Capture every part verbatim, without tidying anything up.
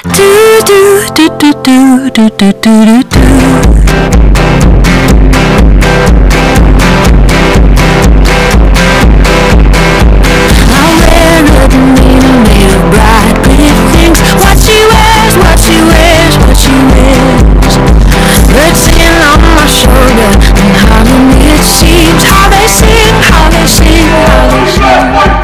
Do do do do do do do do do. I wear a demeanor made of bright, pretty things. What she wears, what she wears, what she wears. Birds singing on my shoulder, and harmony it seems. How they sing, how they sing, how they sing.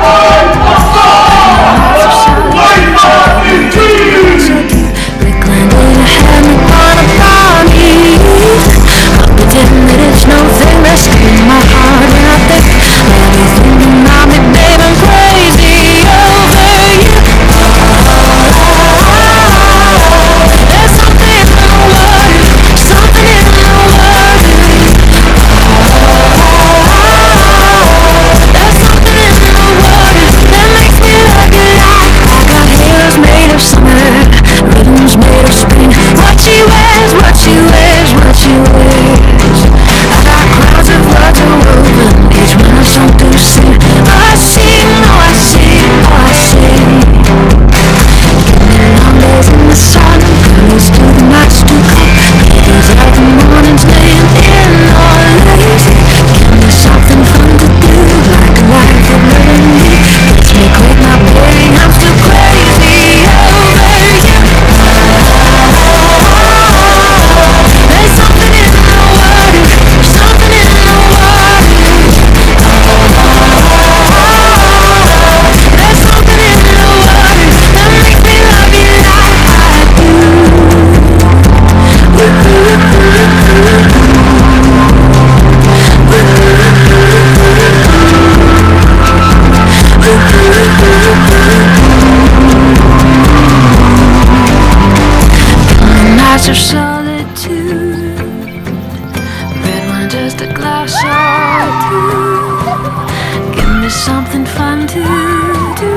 Of solitude, red wine, just a glass or two. Give me something fun to do.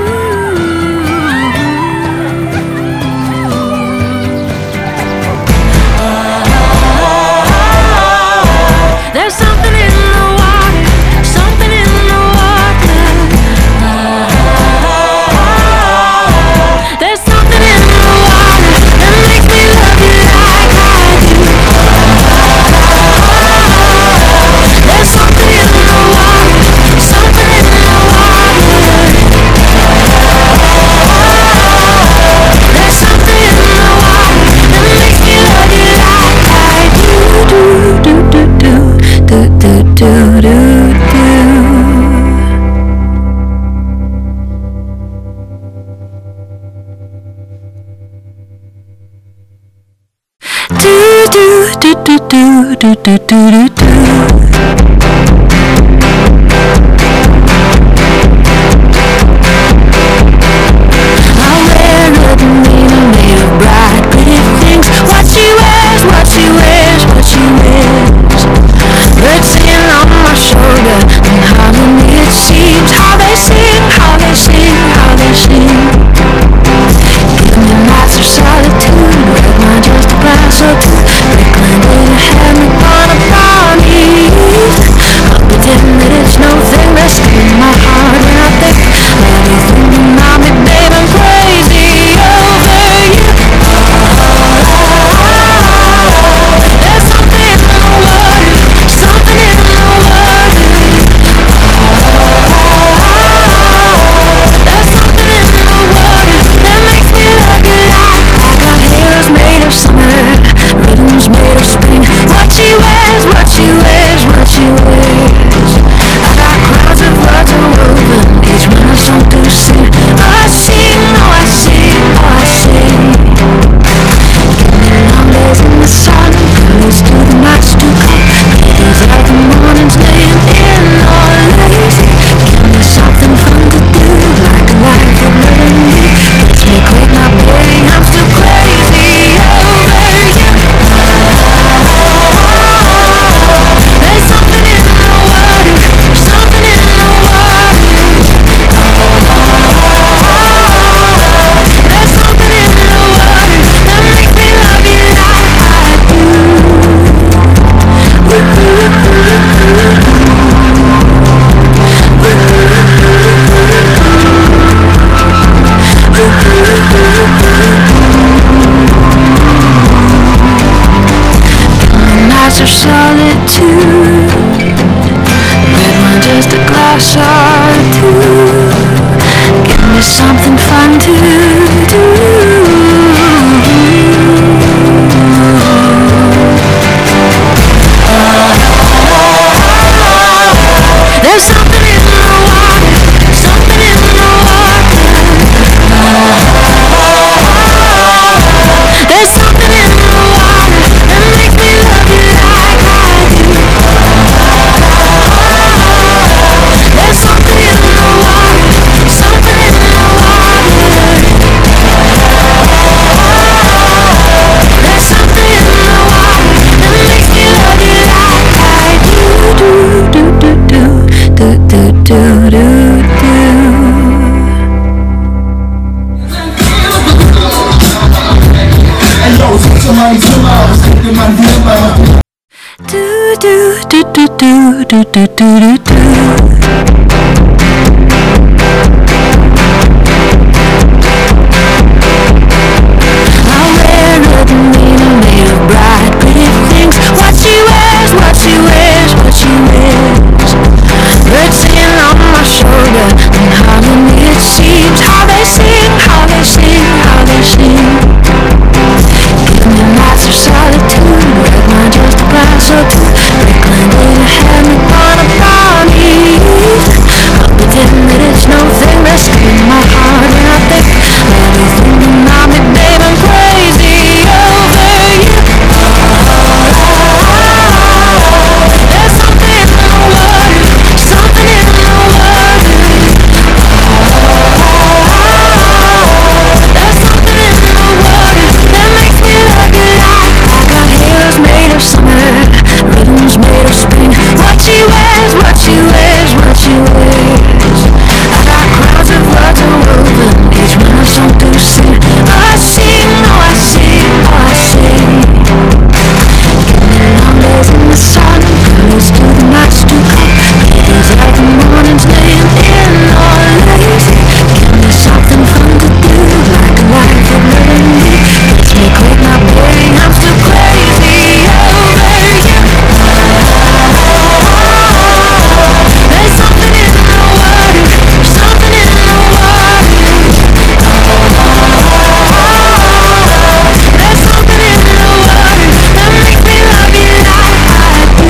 There's something in the water, something in the water. There's something in the water that makes me love you. Do do do do do do do do. I wear a demeanor made of bright, pretty things. What she wears, what she wears, what she wears. Birds singing on my shoulder, and harmony it seems. How they sing, how they sing, how they sing. Give me nights of solitude, red wine, just a glass or two. Reclined in a hammock on a pond. glass or two. Give me something fun to do. There's something in the water, something in the water. There's something in the water that makes me love you like I do. There's something in the water, something in the water. There's something in the water that makes me love you like I do. Do do do do do do do do. Do do do do do do do do do. I wear a demeanor made of bright, pretty things. What she wears, what she wears, what she wears. Birds singing on my shoulder, and harmony it seems. How they sing, how they sing, how they sing. Give me nights of solitude, red wine just a glass or two. Brickland didn't have me on a party. I'll pretend that it's no thing, rescuing my heart, and I think that you're thinking about me, babe, I'm crazy over you. There's something in the water, something in the water. There's something in the water that makes me love you like I got halos made of summer, rhythms made of spring. What she wears, what she wears, what she wears. I got crowds of words woven, each one a song to sing. Oh, I sing, oh, I sing, oh, I sing. Give me long days in the sun, close to the nights to come. Ladies like the mornings laying in or lazy. Give me something fun to do, like a life of living me. Gets me quick, my baby, I'm still crazy over you. There's something in the water, something in the water. There's something in the water that makes me love you like I do.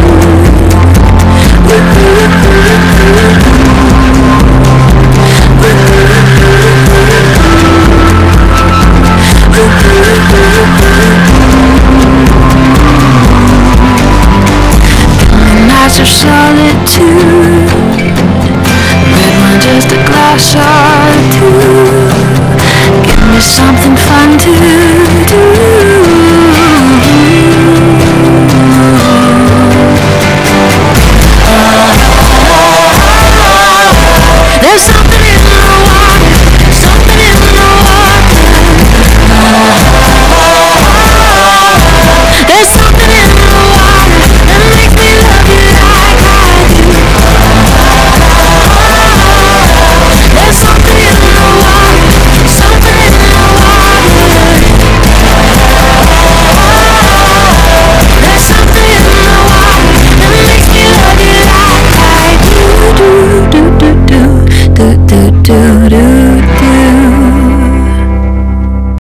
Nights of solitude, red wine just a glass or two. Give me something fun to do. There's something in the water, something in the water. There's something in the water that makes me love you like I do. There's something in the water, something in the water. There's something in the water that makes me love you like I do. Do do do do do do do do.